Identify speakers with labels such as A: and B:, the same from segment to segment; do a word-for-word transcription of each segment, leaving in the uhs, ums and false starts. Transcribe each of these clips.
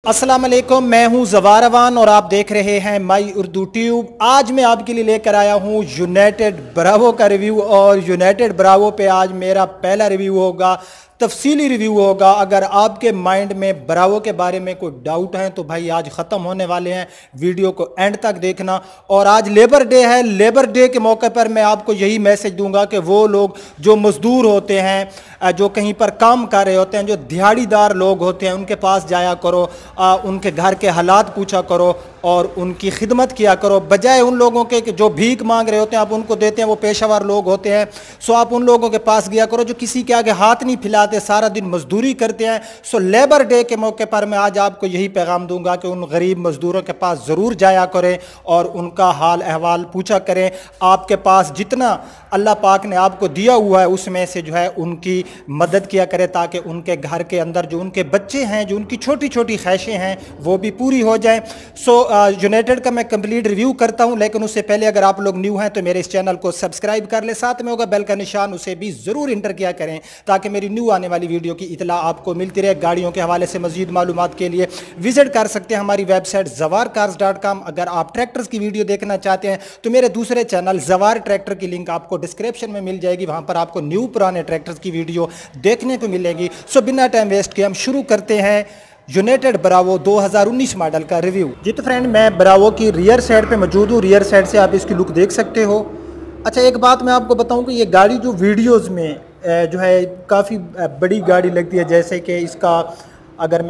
A: अस्सलाम वालेकुम, मैं हूं ज़वार और आप देख रहे हैं माई उर्दू ट्यूब। आज मैं आपके लिए लेकर आया हूं यूनाइटेड ब्रावो का रिव्यू और यूनाइटेड ब्रावो पे आज मेरा पहला रिव्यू होगा, तफसीली रिव्यू होगा। अगर आपके माइंड में ब्रावो के बारे में कोई डाउट है तो भाई आज ख़त्म होने वाले हैं, वीडियो को एंड तक देखना। और आज लेबर डे है, लेबर डे के मौके पर मैं आपको यही मैसेज दूंगा कि वो लोग जो मज़दूर होते हैं, जो कहीं पर काम कर रहे होते हैं, जो दिहाड़ीदार लोग होते हैं, उनके पास जाया करो, आ, उनके घर के हालात पूछा करो और उनकी खिदमत किया करो, बजाय उन लोगों के कि जो भीख मांग रहे होते हैं आप उनको देते हैं, वो पेशावर लोग होते हैं। सो आप उन लोगों के पास गया करो जो किसी के आगे हाथ नहीं फैलाते, सारा दिन मजदूरी करते हैं। सो लेबर डे के मौके पर मैं आज आपको यही पैगाम दूंगा कि उन गरीब मजदूरों के पास ज़रूर जाया करें और उनका हाल अहवाल पूछा करें। आपके पास जितना अल्लाह पाक ने आपको दिया हुआ है उसमें से जो है उनकी मदद किया करें, ताकि उनके घर के अंदर जो उनके बच्चे हैं, जो उनकी छोटी छोटी ख्वाहिशें हैं, वो भी पूरी हो जाएं। सो यूनाइटेड का मैं कंप्लीट रिव्यू करता हूं, लेकिन उससे पहले अगर आप लोग न्यू हैं तो मेरे इस चैनल को सब्सक्राइब कर ले, साथ में होगा बेल का निशान, उसे भी ज़रूर इंटर किया करें ताकि मेरी न्यू आने वाली वीडियो की इतला आपको मिलती रहे। गाड़ियों के हवाले से मजीद मालूमात के लिए विजिट कर सकते हैं हमारी वेबसाइट जवार कार्स डॉट कॉम। अगर आप ट्रैक्टर्स की वीडियो देखना चाहते हैं तो मेरे दूसरे चैनल जवार ट्रैक्टर की लिंक आपको डिस्क्रिप्शन में मिल जाएगी, वहां पर आपको न्यू पुराने ट्रैक्टर्स की वीडियो देखने को मिलेगी। सो बिना टाइम वेस्ट किए हम शुरू करते हैं यूनाइटेड ब्रावो दो हज़ार उन्नीस मॉडल का रिव्यू। जी तो फ्रेंड, मैं ब्रावो की रियर साइड पे मौजूद हूँ। रियर साइड से आप इसकी लुक देख सकते हो। अच्छा, एक बात मैं आपको बताऊं कि ये गाड़ी जो वीडियोस में जो है काफ़ी बड़ी गाड़ी लगती है, जैसे कि इसका अगर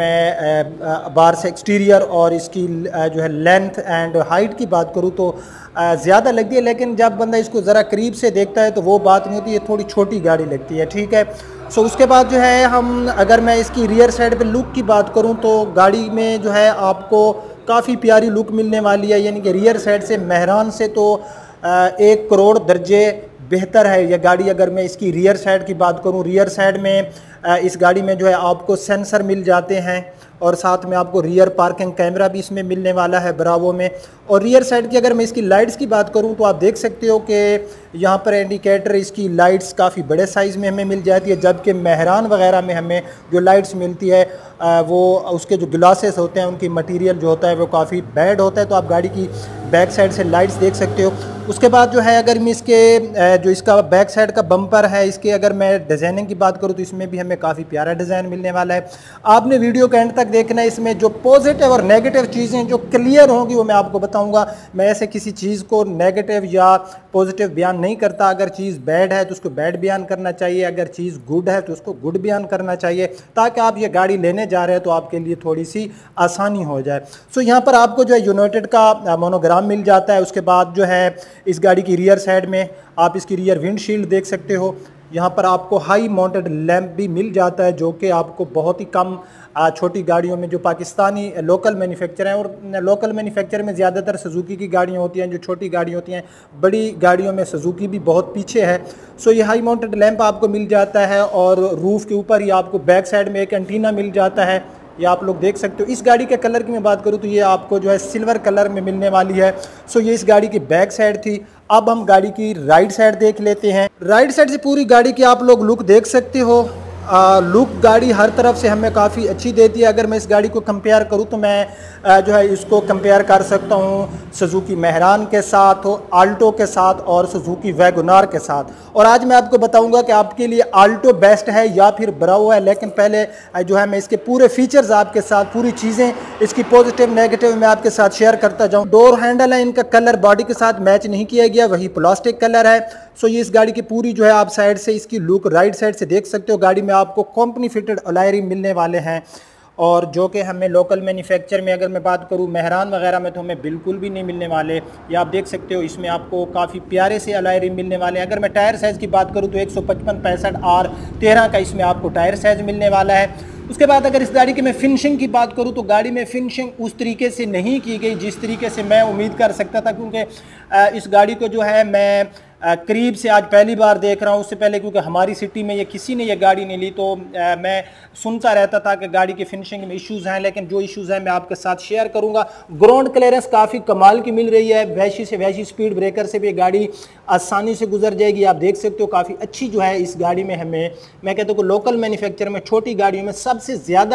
A: मैं बाहर से एक्सटीरियर और इसकी जो है लेंथ एंड हाइट की बात करूं तो ज़्यादा लगती है, लेकिन जब बंदा इसको ज़रा करीब से देखता है तो वो बात नहीं होती, ये थोड़ी छोटी गाड़ी लगती है, ठीक है। सो उसके बाद जो है हम अगर मैं इसकी रियर साइड पे लुक की बात करूं तो गाड़ी में जो है आपको काफ़ी प्यारी लुक मिलने वाली है, यानी कि रियर साइड से मेहरान से तो एक करोड़ दर्जे बेहतर है यह गाड़ी। अगर मैं इसकी रियर साइड की बात करूं, रियर साइड में इस गाड़ी में जो है आपको सेंसर मिल जाते हैं और साथ में आपको रियर पार्किंग कैमरा भी इसमें मिलने वाला है ब्रावो में। और रियर साइड की अगर मैं इसकी लाइट्स की बात करूं तो आप देख सकते हो कि यहाँ पर इंडिकेटर इसकी लाइट्स काफ़ी बड़े साइज़ में हमें मिल जाती है, जबकि मेहरान वगैरह में हमें जो लाइट्स मिलती है वो उसके जो ग्लासेस होते हैं उनकी मटेरियल जो होता है वो काफ़ी बैड होता है। तो आप गाड़ी की बैक साइड से लाइट्स देख सकते हो। उसके बाद जो है अगर मैं इसके जो इसका बैक साइड का बम्पर है, इसके अगर मैं डिज़ाइनिंग की बात करूँ तो इसमें भी हमें काफ़ी प्यारा डिज़ाइन मिलने वाला है। आपने वीडियो के एंड तक देखना है, इसमें जो पॉजिटिव और नेगेटिव चीज़ें जो क्लियर होंगी वो मैं आपको बताऊंगा। मैं ऐसे किसी चीज़ को नेगेटिव या पॉजिटिव बयान नहीं करता। अगर चीज़ बैड है तो उसको बैड बयान करना चाहिए, अगर चीज़ गुड है तो उसको गुड बयान करना चाहिए, ताकि आप ये गाड़ी लेने जा रहे हैं तो आपके लिए थोड़ी सी आसानी हो जाए। सो यहाँ पर आपको जो है यूनाइटेड का मोनोग्राम मिल जाता है। उसके बाद जो है इस गाड़ी की रियर साइड में आप इसकी रियर विंडशील्ड देख सकते हो। यहाँ पर आपको हाई माउंटेड लैंप भी मिल जाता है, जो कि आपको बहुत ही कम छोटी गाड़ियों में जो पाकिस्तानी लोकल मैन्युफैक्चर हैं, और लोकल मैन्युफैक्चर में ज़्यादातर सुजुकी की गाड़ियाँ होती हैं जो छोटी गाड़ी होती हैं, बड़ी गाड़ियों में सुजुकी भी बहुत पीछे है। सो ये हाई माउंटेड लैंप आपको मिल जाता है और रूफ़ के ऊपर ही आपको बैक साइड में एक एंटीना मिल जाता है, ये आप लोग देख सकते हो। इस गाड़ी के कलर की मैं बात करूँ तो ये आपको जो है सिल्वर कलर में मिलने वाली है। सो ये इस गाड़ी की बैक साइड थी। अब हम गाड़ी की राइट साइड देख लेते हैं। राइट साइड से पूरी गाड़ी की आप लोग लुक देख सकते हो। आ, लुक गाड़ी हर तरफ से हमें काफ़ी अच्छी देती है। अगर मैं इस गाड़ी को कंपेयर करूं तो मैं आ, जो है इसको कंपेयर कर सकता हूं सुजुकी मेहरान के साथ, आल्टो के साथ और सुजुकी वैगनार के साथ। और आज मैं आपको बताऊंगा कि आपके लिए आल्टो बेस्ट है या फिर ब्रावो है, लेकिन पहले जो है मैं इसके पूरे फीचर्स आपके साथ, पूरी चीज़ें इसकी पॉजिटिव नेगेटिव मैं आपके साथ शेयर करता जाऊँ। डोर हैंडल है, इनका कलर बॉडी के साथ मैच नहीं किया गया, वही प्लास्टिक कलर है। सो ये इस गाड़ी की पूरी जो है आप साइड से इसकी लुक राइट साइड से देख सकते हो। गाड़ी में आपको कंपनी फिटेड अलॉय मिलने वाले हैं, और जो कि हमें लोकल मैन्युफैक्चर में अगर मैं बात करूं मेहरान वगैरह में तो हमें बिल्कुल भी नहीं मिलने वाले। ये आप देख सकते हो, इसमें आपको काफ़ी प्यारे से अलॉय रिम मिलने वाले हैं। अगर मैं टायर साइज़ की बात करूं तो एक सौ पचपन पैंसठ आर तेरह का इसमें आपको टायर साइज़ मिलने वाला है। उसके बाद अगर इस गाड़ी की मैं फिनिशिंग की बात करूं तो गाड़ी में फिनिशिंग उस तरीके से नहीं की गई जिस तरीके से मैं उम्मीद कर सकता था, क्योंकि इस गाड़ी को जो है मैं करीब से आज पहली बार देख रहा हूँ। उससे पहले क्योंकि हमारी सिटी में ये किसी ने ये गाड़ी नहीं ली, तो आ, मैं सुनता रहता था कि गाड़ी की फिनिशिंग में इश्यूज़ हैं, लेकिन जो इश्यूज़ हैं मैं आपके साथ शेयर करूँगा। ग्राउंड क्लियरेंस काफ़ी कमाल की मिल रही है, वैसी से वैसी स्पीड ब्रेकर से भी गाड़ी आसानी से गुजर जाएगी। आप देख सकते हो काफ़ी अच्छी जो है इस गाड़ी में हमें, मैं कहता हूँ कि लोकल मैन्युफैक्चर में छोटी गाड़ियों में सबसे ज़्यादा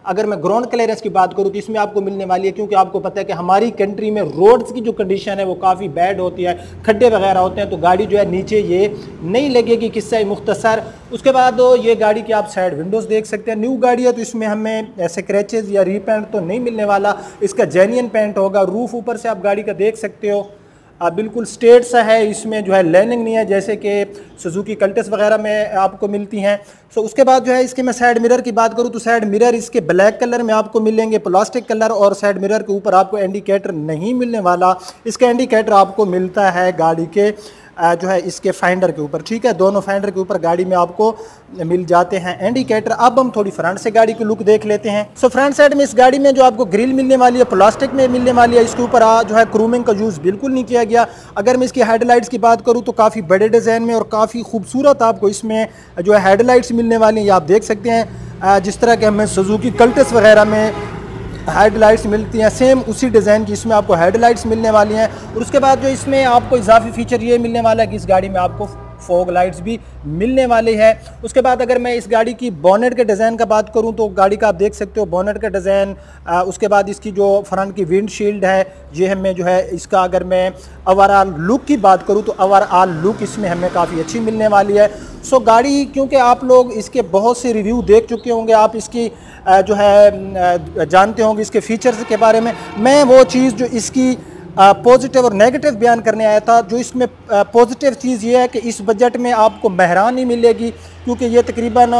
A: अगर मैं ग्राउंड क्लियरेंस की बात करूँ तो इसमें आपको मिलने वाली है, क्योंकि आपको पता है कि हमारी कंट्री में रोड्स की जो कंडीशन है वो काफ़ी बैड होती है, खड्डे वगैरह होते हैं, तो गाड़ी जो है नीचे ये नहीं लगेगी। किस्सा मुख्तसर। उसके बाद ये गाड़ी की आप साइड विंडोज़ देख सकते हैं, न्यू गाड़ी है तो इसमें हमें ऐसे क्रैचेज़ या रीपेंट तो नहीं मिलने वाला, इसका जेन्युइन पेंट होगा। रूफ ऊपर से आप गाड़ी का देख सकते हो, आ, बिल्कुल स्ट्रेट सा है, इसमें जो है लाइनिंग नहीं है जैसे कि सुजुकी कल्टस वगैरह में आपको मिलती हैं। सो उसके बाद जो है इसके मैं साइड मिरर की बात करूँ तो साइड मिरर इसके ब्लैक कलर में आपको मिलेंगे, प्लास्टिक कलर, और साइड मिरर के ऊपर आपको इंडिकेटर नहीं मिलने वाला। इसका इंडिकेटर आपको मिलता है गाड़ी के जो है इसके फाइंडर के ऊपर, ठीक है, दोनों फाइंडर के ऊपर गाड़ी में आपको मिल जाते हैं इंडिकेटर। अब हम थोड़ी फ्रंट से गाड़ी की लुक देख लेते हैं। सो फ्रंट साइड में इस गाड़ी में जो आपको ग्रिल मिलने वाली है प्लास्टिक में मिलने वाली है, इसके ऊपर जो है क्रूमिंग का यूज़ बिल्कुल नहीं किया गया। अगर मैं इसकी हेडलाइट्स की बात करूँ तो काफ़ी बड़े डिज़ाइन में और काफ़ी खूबसूरत आपको इसमें जो है हेडलाइट्स मिलने वाली हैं। ये आप देख सकते हैं जिस तरह के हमें सुजुकी कल्टस वगैरह में हेडलाइट्स मिलती हैं, सेम उसी डिज़ाइन की इसमें आपको हेडलाइट्स मिलने वाली हैं। और उसके बाद जो इसमें आपको इजाफी फीचर ये मिलने वाला है कि इस गाड़ी में आपको फॉग लाइट्स भी मिलने वाली है। उसके बाद अगर मैं इस गाड़ी की बोनेट के डिज़ाइन का बात करूं तो गाड़ी का आप देख सकते हो बोनेट का डिज़ाइन। उसके बाद इसकी जो फ्रंट की विंडशील्ड है ये हमें जो है इसका, अगर मैं ओवरऑल लुक की बात करूं तो ओवरऑल लुक इसमें हमें काफ़ी अच्छी मिलने वाली है। सो गाड़ी, क्योंकि आप लोग इसके बहुत से रिव्यू देख चुके होंगे, आप इसकी जो है जानते होंगे इसके फीचर्स के बारे में, मैं वो चीज़ जो इसकी पॉजिटिव और नेगेटिव बयान करने आया था। जो इसमें पॉजिटिव चीज़ ये है कि इस बजट में आपको महरानी मिलेगी, क्योंकि ये तकरीबन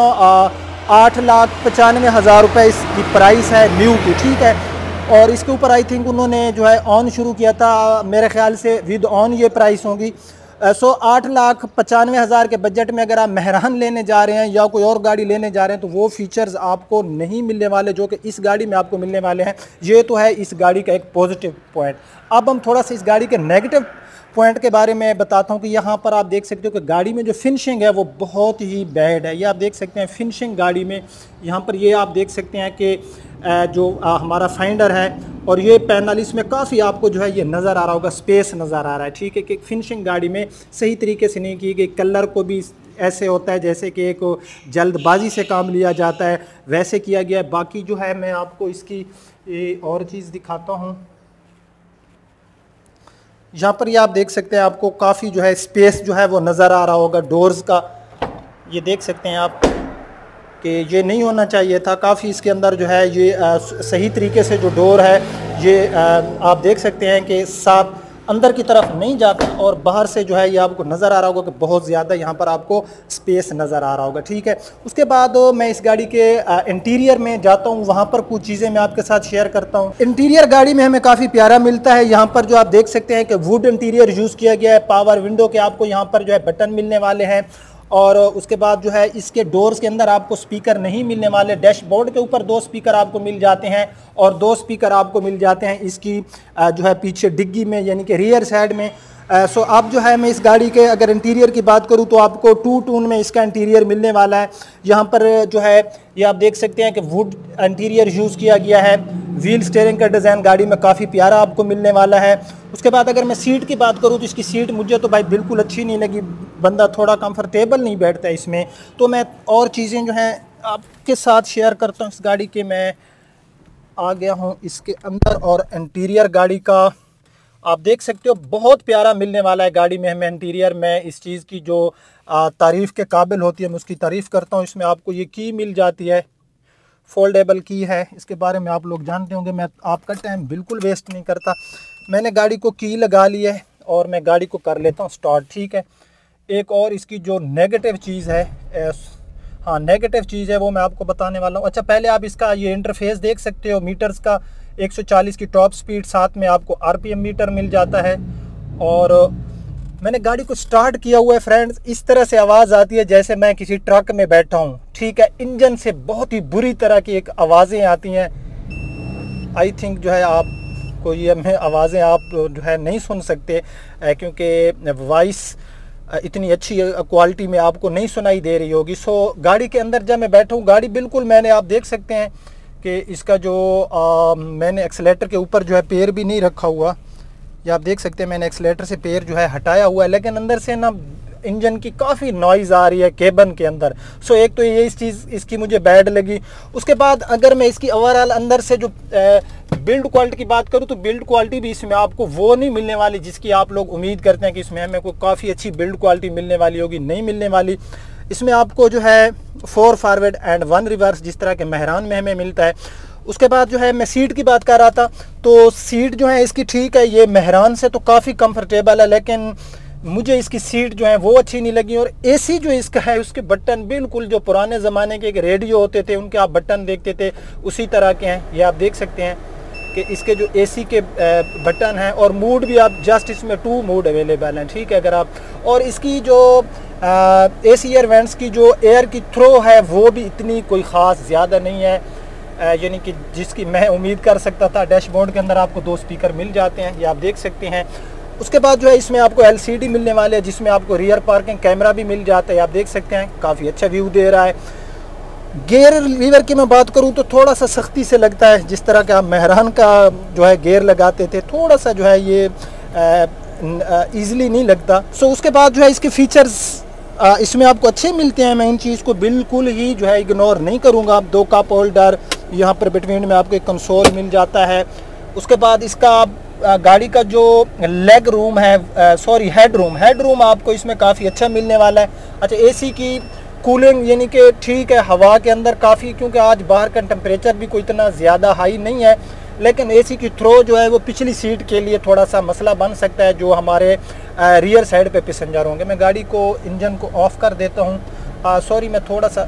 A: आठ लाख पचानवे हज़ार रुपये इसकी प्राइस है न्यू की, ठीक है। और इसके ऊपर आई थिंक उन्होंने जो है ऑन शुरू किया था, मेरे ख्याल से विद ऑन ये प्राइस होगी। सो आठ लाख पचानवे हज़ार के बजट में अगर आप मेहरान लेने जा रहे हैं या कोई और गाड़ी लेने जा रहे हैं तो वो फीचर्स आपको नहीं मिलने वाले जो कि इस गाड़ी में आपको मिलने वाले हैं। ये तो है इस गाड़ी का एक पॉजिटिव पॉइंट। अब हम थोड़ा सा इस गाड़ी के नेगेटिव पॉइंट के बारे में बताता हूँ कि यहाँ पर आप देख सकते हो कि गाड़ी में जो फिनिशिंग है वो बहुत ही बैड है। ये आप देख सकते हैं फिनिशिंग गाड़ी में, यहाँ पर ये आप देख सकते हैं कि जो हमारा फाइंडर है और ये पैनल, इसमें काफ़ी आपको जो है ये नज़र आ रहा होगा, स्पेस नज़र आ रहा है, ठीक है, कि फिनिशिंग गाड़ी में सही तरीके से नहीं की गई। कलर को भी ऐसे होता है जैसे कि एक जल्दबाजी से काम लिया जाता है, वैसे किया गया है। बाकी जो है मैं आपको इसकी ये और चीज़ दिखाता हूँ। यहाँ पर ये आप देख सकते हैं आपको काफ़ी जो है स्पेस जो है वो नज़र आ रहा होगा डोर्स का, ये देख सकते हैं आप कि ये नहीं होना चाहिए था। काफ़ी इसके अंदर जो है ये आ, सही तरीके से जो डोर है ये आ, आप देख सकते हैं कि साफ अंदर की तरफ नहीं जाता और बाहर से जो है ये आपको नज़र आ रहा होगा कि बहुत ज़्यादा यहाँ पर आपको स्पेस नज़र आ रहा होगा, ठीक है। उसके बाद मैं इस गाड़ी के इंटीरियर में जाता हूँ, वहाँ पर कुछ चीज़ें मैं आपके साथ शेयर करता हूँ। इंटीरियर गाड़ी में हमें काफ़ी प्यारा मिलता है। यहाँ पर जो आप देख सकते हैं कि वुड इंटीरियर यूज़ किया गया है। पावर विंडो के आपको यहाँ पर जो है बटन मिलने वाले हैं और उसके बाद जो है इसके डोर्स के अंदर आपको स्पीकर नहीं मिलने वाले। डैशबोर्ड के ऊपर दो स्पीकर आपको मिल जाते हैं और दो स्पीकर आपको मिल जाते हैं इसकी जो है पीछे डिग्गी में, यानी कि रियर साइड में। सो अब जो है मैं इस गाड़ी के अगर इंटीरियर की बात करूं तो आपको टू टून में इसका इंटीरियर मिलने वाला है। यहाँ पर जो है ये आप देख सकते हैं कि वुड इंटीरियर यूज़ किया गया है। व्हील स्टीयरिंग का डिज़ाइन गाड़ी में काफ़ी प्यारा आपको मिलने वाला है। उसके बाद अगर मैं सीट की बात करूं तो इसकी सीट मुझे तो भाई बिल्कुल अच्छी नहीं लगी, बंदा थोड़ा कंफर्टेबल नहीं बैठता है इसमें। तो मैं और चीज़ें जो हैं आपके साथ शेयर करता हूँ इस गाड़ी के। मैं आ गया हूँ इसके अंदर और इंटीरियर गाड़ी का आप देख सकते हो बहुत प्यारा मिलने वाला है गाड़ी में हमें इंटीरियर में। इस चीज़ की जो तारीफ़ के काबिल होती है मैं उसकी तारीफ़ करता हूँ। इसमें आपको ये की मिल जाती है, फोल्डेबल की है, इसके बारे में आप लोग जानते होंगे। मैं आपका टाइम बिल्कुल वेस्ट नहीं करता। मैंने गाड़ी को की लगा ली है और मैं गाड़ी को कर लेता हूँ स्टार्ट, ठीक है। एक और इसकी जो नेगेटिव चीज़ है, हाँ नेगेटिव चीज़ है वो मैं आपको बताने वाला हूँ। अच्छा पहले आप इसका ये इंटरफेस देख सकते हो मीटर्स का, एक सौ चालीस की टॉप स्पीड, साथ में आपको आरपीएम मीटर मिल जाता है। और मैंने गाड़ी को स्टार्ट किया हुआ है फ्रेंड्स, इस तरह से आवाज़ आती है जैसे मैं किसी ट्रक में बैठा हूँ, ठीक है। इंजन से बहुत ही बुरी तरह की एक आवाज़ें आती हैं। आई थिंक जो है आप को ये में आवाज़ें आप जो है नहीं सुन सकते क्योंकि वॉइस इतनी अच्छी क्वालिटी में आपको नहीं सुनाई दे रही होगी। सो गाड़ी के अंदर जब मैं बैठा हूँ, गाड़ी बिल्कुल मैंने आप देख सकते हैं कि इसका जो आ, मैंने एक्सीलेटर के ऊपर जो है पैर भी नहीं रखा हुआ, या आप देख सकते हैं मैंने एक्सीलेटर से पैर जो है हटाया हुआ है, लेकिन अंदर से ना इंजन की काफ़ी नॉइज़ आ रही है केबन के अंदर। सो एक तो ये इस चीज़ इसकी मुझे बैड लगी। उसके बाद अगर मैं इसकी ओवरऑल अंदर से जो बिल्ड क्वालिटी की बात करूँ तो बिल्ड क्वालिटी भी इसमें आपको वो नहीं मिलने वाली जिसकी आप लोग उम्मीद करते हैं कि इसमें हमें कोई काफ़ी अच्छी बिल्ड क्वालिटी मिलने वाली होगी, नहीं मिलने वाली। इसमें आपको जो है four forward and one reverse जिस तरह के मेहरान में हमें मिलता है। उसके बाद जो है मैं सीट की बात कर रहा था, तो सीट जो है इसकी ठीक है, ये मेहरान से तो काफ़ी कंफर्टेबल है, लेकिन मुझे इसकी सीट जो है वो अच्छी नहीं लगी। और एसी जो इसका है उसके बटन बिल्कुल जो पुराने ज़माने के एक रेडियो होते थे उनके आप बटन देखते थे उसी तरह के हैं। ये आप देख सकते हैं कि इसके जो एसी के बटन हैं, और मूड भी आप जस्ट इसमें टू मूड अवेलेबल हैं, ठीक है। अगर आप और इसकी जो एसी एयर वेंट्स की जो एयर की थ्रो है वो भी इतनी कोई ख़ास ज़्यादा नहीं है, यानी कि जिसकी मैं उम्मीद कर सकता था। डैशबोर्ड के अंदर आपको दो स्पीकर मिल जाते हैं, ये आप देख सकते हैं। उसके बाद जो है इसमें आपको एलसीडी मिलने वाले हैं जिसमें आपको रियर पार्किंग कैमरा भी मिल जाता है, आप देख सकते हैं, काफ़ी अच्छा व्यू दे रहा है। गियर लीवर की मैं बात करूं तो थोड़ा सा सख्ती से लगता है, जिस तरह का आप मेहरान का जो है गियर लगाते थे थोड़ा सा जो है ये ईज़िली नहीं लगता। सो उसके बाद जो है इसके फीचर्स आ, इसमें आपको अच्छे मिलते हैं, मैं इन चीज़ को बिल्कुल ही जो है इग्नोर नहीं करूँगा। दो कप होल्डर, यहाँ पर बिटवीन में आपको एक कंसोल मिल जाता है। उसके बाद इसका आ, गाड़ी का जो लेग रूम है, sorry head room head room आपको इसमें काफ़ी अच्छा मिलने वाला है। अच्छा, एसी की कूलिंग यानी कि ठीक है, हवा के अंदर काफ़ी, क्योंकि आज बाहर का टेम्परेचर भी कोई इतना ज़्यादा हाई नहीं है, लेकिन एसी की थ्रो जो है वो पिछली सीट के लिए थोड़ा सा मसला बन सकता है जो हमारे रियर साइड पे पैसेंजर होंगे। मैं गाड़ी को इंजन को ऑफ कर देता हूँ। सॉरी मैं थोड़ा सा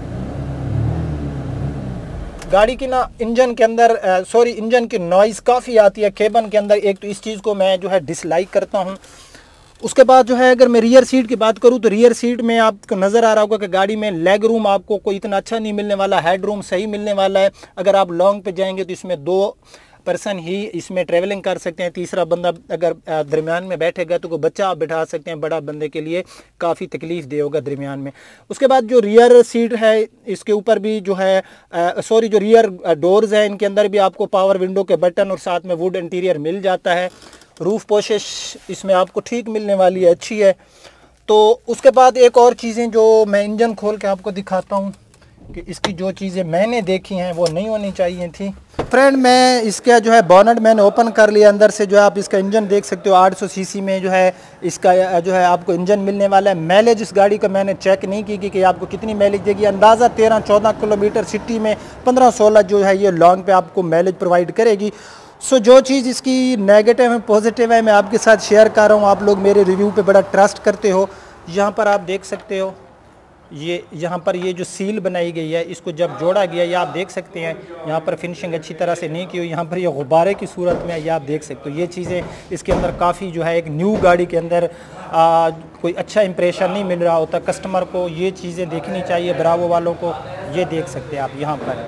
A: गाड़ी की ना इंजन के अंदर सॉरी इंजन की नॉइज़ काफ़ी आती है केबन के अंदर, एक तो इस चीज़ को मैं जो है डिसलाइक करता हूँ। उसके बाद जो है अगर मैं रियर सीट की बात करूँ तो रियर सीट में आपको नज़र आ रहा होगा कि गाड़ी में लेग रूम आपको कोई इतना अच्छा नहीं मिलने वाला, हेड रूम सही मिलने वाला है। अगर आप लॉन्ग पे जाएंगे तो इसमें दो पर्सन ही इसमें ट्रैवलिंग कर सकते हैं, तीसरा बंदा अगर दरमियान में बैठेगा तो कोई बच्चा आप बैठा सकते हैं, बड़ा बंदे के लिए काफ़ी तकलीफ दे होगा दरमियान में। उसके बाद जो रियर सीट है इसके ऊपर भी जो है सॉरी जो रियर डोर्स है इनके अंदर भी आपको पावर विंडो के बटन और साथ में वुड इंटीरियर मिल जाता है। रूफ पोशिश इसमें आपको ठीक मिलने वाली है, अच्छी है। तो उसके बाद एक और चीज़ें जो मैं इंजन खोल के आपको दिखाता हूँ कि इसकी जो चीज़ें मैंने देखी हैं वो नहीं होनी चाहिए थी। फ्रेंड, मैं इसका जो है बॉनेट मैंने ओपन कर लिया, अंदर से जो है आप इसका इंजन देख सकते हो। आठ सौ सीसी में जो है इसका जो है आपको इंजन मिलने वाला है। माइलेज इस गाड़ी का मैंने चेक नहीं की कि आपको कितनी माइलेज देगी, अंदाज़ा तेरह चौदह किलोमीटर सिटी में, पंद्रह सोलह जो है ये लॉन्ग पे आपको माइलेज प्रोवाइड करेगी। सो जो चीज़ इसकी नेगेटिव है पॉजिटिव है मैं आपके साथ शेयर कर रहा हूँ। आप लोग मेरे रिव्यू पे बड़ा ट्रस्ट करते हो। यहाँ पर आप देख सकते हो ये यहाँ पर ये जो सील बनाई गई है इसको जब जोड़ा गया ये आप देख सकते हैं, यहाँ पर फिनिशिंग अच्छी तरह से नहीं की हुई, यहाँ पर ये गुब्बारे की सूरत में ये आप देख सकते हो। ये चीज़ें इसके अंदर काफ़ी जो है एक न्यू गाड़ी के अंदर आ, कोई अच्छा इंप्रेशन नहीं मिल रहा होता कस्टमर को, ये चीज़ें देखनी चाहिए ब्रावो वालों को। ये देख सकते हैं आप यहाँ पर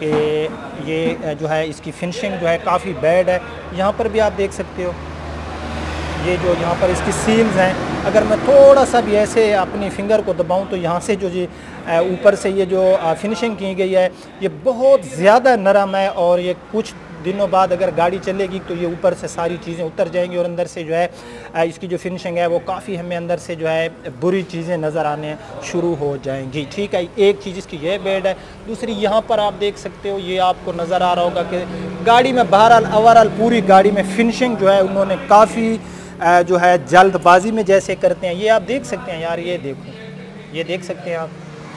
A: कि ये जो है इसकी फिनिशिंग जो है काफ़ी बैड है। यहाँ पर भी आप देख सकते हो ये जो यहाँ पर इसकी सील्स हैं, अगर मैं थोड़ा सा भी ऐसे अपनी फिंगर को दबाऊं तो यहाँ से जो ये ऊपर से ये जो फिनिशिंग की गई है ये बहुत ज़्यादा नरम है, और ये कुछ दिनों बाद अगर गाड़ी चलेगी तो ये ऊपर से सारी चीज़ें उतर जाएंगी और अंदर से जो है इसकी जो फिनिशिंग है वो काफ़ी हमें अंदर से जो है बुरी चीज़ें नज़र आने शुरू हो जाएंगी। ठीक है, एक चीज़ इसकी ये बैड है। दूसरी यहाँ पर आप देख सकते हो ये आपको नज़र आ रहा होगा कि गाड़ी में बहरहाल ओवरऑल पूरी गाड़ी में फिनिशिंग जो है उन्होंने काफ़ी जो है जल्दबाजी में जैसे करते हैं, ये आप देख सकते हैं यार, ये देखो, ये देख सकते हैं आप,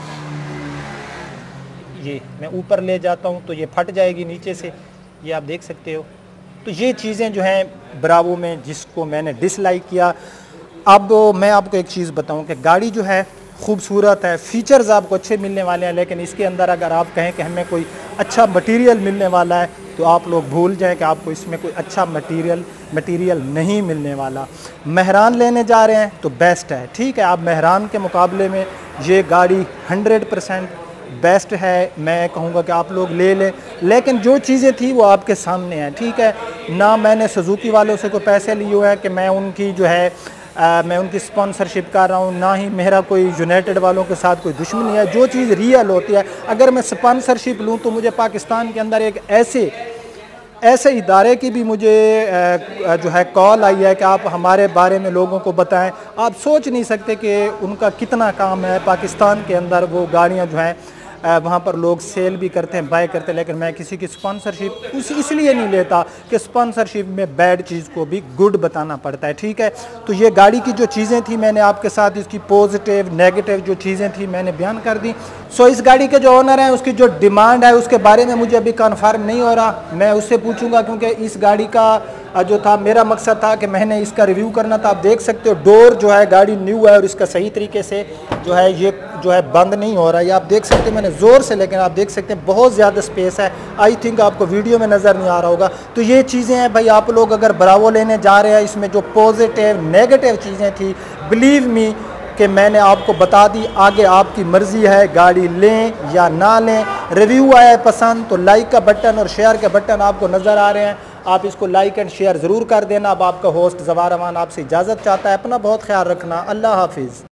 A: ये मैं ऊपर ले जाता हूँ तो ये फट जाएगी नीचे से, ये आप देख सकते हो। तो ये चीज़ें जो हैं ब्रावो में जिसको मैंने डिसलाइक किया। अब मैं आपको एक चीज़ बताऊँ कि गाड़ी जो है खूबसूरत है, फीचर्स आपको अच्छे मिलने वाले हैं, लेकिन इसके अंदर अगर आप कहें कि हमें कोई अच्छा मटेरियल मिलने वाला है तो आप लोग भूल जाएं कि आपको इसमें कोई अच्छा मटेरियल मटेरियल नहीं मिलने वाला। मेहरान लेने जा रहे हैं तो बेस्ट है, ठीक है, आप मेहरान के मुकाबले में ये गाड़ी हंड्रेड परसेंट बेस्ट है, मैं कहूँगा कि आप लोग ले लें। लेकिन जो चीज़ें थी वो आपके सामने हैं, ठीक है ना। मैंने सुजुकी वालों से कोई पैसे लिए हुए हैं कि मैं उनकी जो है आ, मैं उनकी स्पॉन्सरशिप कर रहा हूँ, ना ही मेरा कोई यूनाइटेड वालों के साथ कोई दुश्मनी है। जो चीज़ रियल होती है, अगर मैं स्पॉन्सरशिप लूँ तो मुझे पाकिस्तान के अंदर एक ऐसे ऐसे इदारे की भी मुझे जो है कॉल आई है कि आप हमारे बारे में लोगों को बताएं। आप सोच नहीं सकते कि उनका कितना काम है। पाकिस्तान के अंदर वो गाड़ियां जो हैं वहाँ पर लोग सेल भी करते हैं, बाय करते हैं, लेकिन मैं किसी की स्पॉन्सरशिप उस इसलिए नहीं लेता कि स्पॉन्सरशिप में बैड चीज़ को भी गुड बताना पड़ता है। ठीक है, तो ये गाड़ी की जो चीज़ें थी मैंने आपके साथ इसकी पॉजिटिव नेगेटिव जो चीज़ें थी मैंने बयान कर दी। सो इस गाड़ी के जो ओनर हैं उसकी जो डिमांड है उसके बारे में मुझे अभी कन्फर्म नहीं हो रहा, मैं उससे पूछूंगा, क्योंकि इस गाड़ी का जो था मेरा मकसद था कि मैंने इसका रिव्यू करना था। आप देख सकते हो डोर जो है गाड़ी न्यू है और इसका सही तरीके से जो है ये जो है बंद नहीं हो रहा है। ये आप देख सकते हैं मैंने ज़ोर से, लेकिन आप देख सकते हैं बहुत ज़्यादा स्पेस है। आई थिंक आपको वीडियो में नज़र नहीं आ रहा होगा। तो ये चीज़ें हैं भाई, आप लोग अगर ब्रावो लेने जा रहे हैं, इसमें जो पॉजिटिव नेगेटिव चीज़ें थी बिलीव मी कि मैंने आपको बता दी। आगे आपकी मर्ज़ी है गाड़ी लें या ना लें। रिव्यू आया है पसंद तो लाइक का बटन और शेयर के बटन आपको नज़र आ रहे हैं, आप इसको लाइक एंड शेयर ज़रूर कर देना। अब आपका होस्ट ज़वार आपसे इजाज़त चाहता है। अपना बहुत ख्याल रखना। अल्लाह हाफिज़।